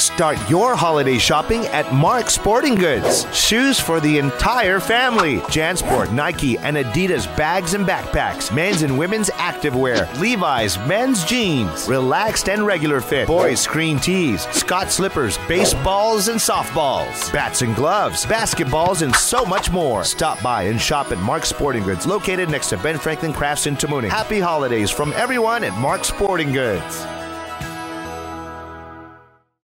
Start your holiday shopping at Mark Sporting Goods. Shoes for the entire family. JanSport, Nike, and Adidas bags and backpacks. Men's and women's activewear. Levi's men's jeans. Relaxed and regular fit. Boys screen tees. Scott slippers. Baseballs and softballs. Bats and gloves. Basketballs and so much more. Stop by and shop at Mark Sporting Goods, located next to Ben Franklin Crafts in Tamuning. Happy holidays from everyone at Mark Sporting Goods.